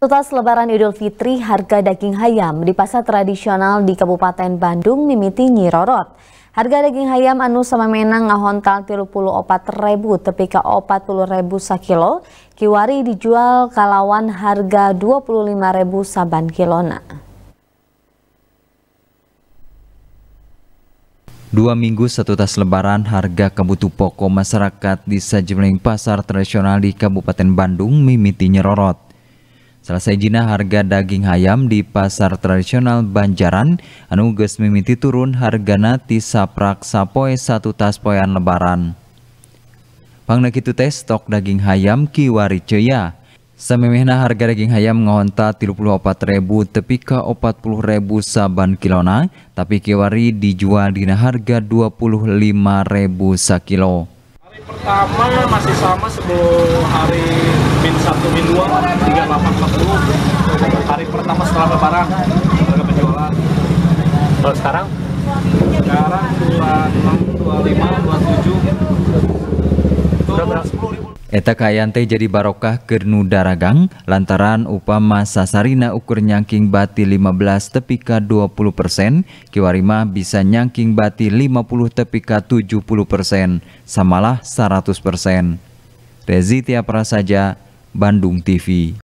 Setelah Lebaran Idul Fitri, harga daging ayam di pasar tradisional di Kabupaten Bandung mimiti nyirorot. Harga daging ayam anu samamenang ngahontal 34.000 tepi ka 40.000 sakilo, kiwari dijual kalawan harga 25.000 saban kilona. 2 minggu setelah Lebaran, harga kebutuhan pokok masyarakat di sejumlah pasar tradisional di Kabupaten Bandung mimiti nyerorot. Selesai jina harga daging ayam di pasar tradisional Banjaran anu geus mimiti turun hargana ti saprak sapoe satu tas poean Lebaran. Pangna kitu teh stok daging ayam kiwari ceua. Samemehna harga daging ayam ngahonta 34.000 tepi ka 40.000 saban kilona, tapi kiwari dijual dina harga 25.000 sakilo. Hari pertama masih sama sebelum hari min 1 min 2 3840. Hari pertama setelah Lebaran harga penjualan. Kalau sekarang 26, 25, 27 itu berapa? 10.000. Eta kaayaan teh jadi barokah keur nu daragang lantaran upama sasarina ukur nyangking bati 15 tepi ka 20%, kiwari mah bisa nyangking bati 50 tepi ka 70%, samalah 100%. Rezi Tia Prasaja, Bandung TV.